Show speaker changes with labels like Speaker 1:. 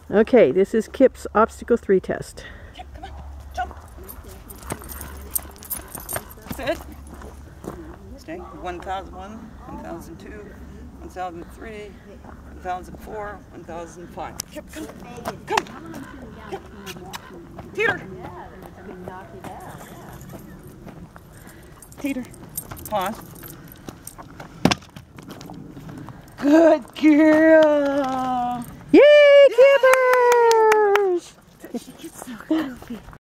Speaker 1: Okay, this is Kip's Obstacle 3 test.
Speaker 2: Kip, come on, jump. Sit. Stay. 1001, 1002, 1003, 1004, 1005. Kip, come. Come. Kip. Teeter. Teeter. Pause. Good girl.
Speaker 1: Yay, Kippers!
Speaker 2: She gets so goofy.